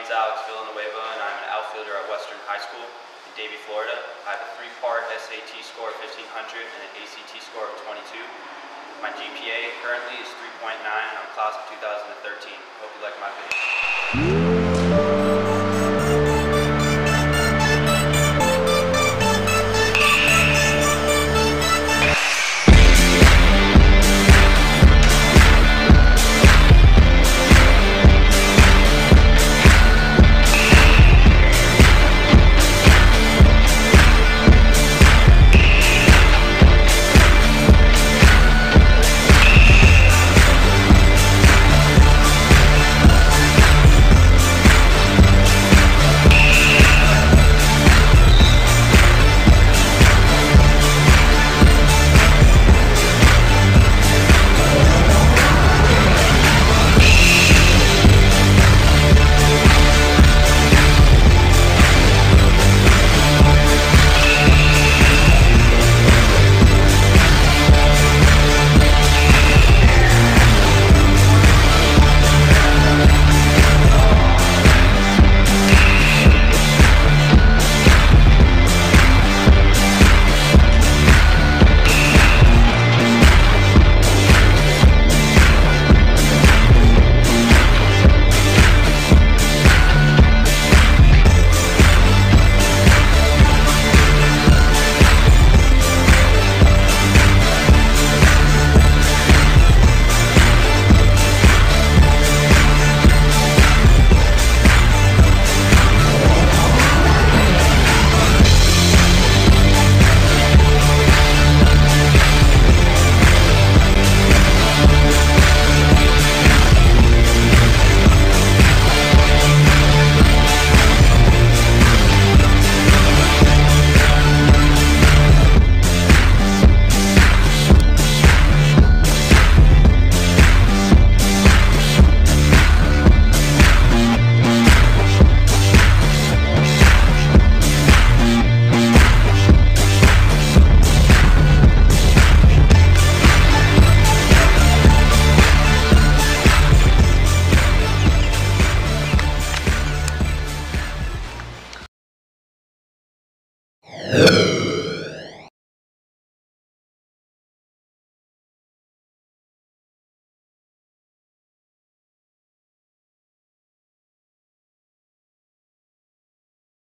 name is Alex Villanueva, and I'm an outfielder at Western High School in Davie, Florida. I have a 3-part SAT score of 1500 and an ACT score of 22. My GPA currently is 3.9, and I'm class of 2013. Hope you like my video. Yeah.